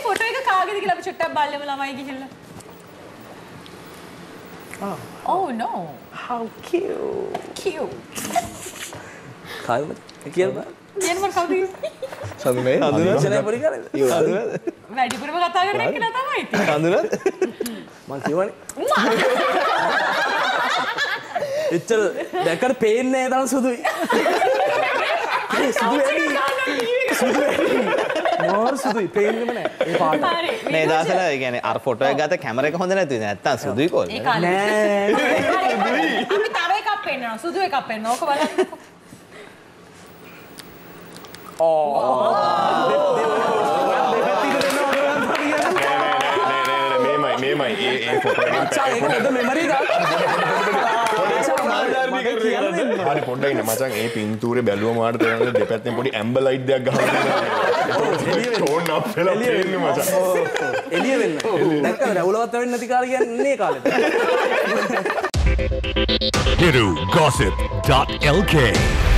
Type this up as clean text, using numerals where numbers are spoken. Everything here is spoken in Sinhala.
ෆොටෝ එක කාගේද කියලා අපි චුට්ටක් බලමු ළමයි ගිහිල්ලා. Oh no. How cute. Cute. කායුමද කියලා කියන්න මම කවුද සඳුනේ හඳුනන්නේ පොඩි කාලේද වැඩිපුරම කතා කරන එක නා තමයි ඉතින්. හඳුනද? මං කියවනේ එච්චර දැක්කට පේන්නේ නැහැ තරම් සුදුයි. මාර සුදුයි පේන්නෙම නැහැ ඒ පාට. මේ දවස්වල ඒ කියන්නේ අර ෆොටෝ එක ගත්ත කැමරා එක හොඳ නැති නැත්තම් සුදුයි කොල්ල. නෑ අපි තව එකක් පෙන්නනවා. සුදු එකක් පෙන්නනවා. ඕක බලන්න. මේමයි ඒ ෆොටෝ එක අච්චා ඒක හොඳ මෙමරි එකක්. හරි පොඩ්ඩක් ඉන්න මචං ඒ පින්තූරේ බැලුවම වාට තේරෙනවා දෙපැත්තෙන් පොඩි ඇම්බර් ලයිට් දෙකක් ගහලා තියෙනවා. ටෝන් අප් වෙලා තියෙන්නේ මචං. එළිය වෙන්න. දැක්කද රවුලවත් වෙන්නේ නැති කාලේ කියන්නේ කාලෙට. hirugossip.lk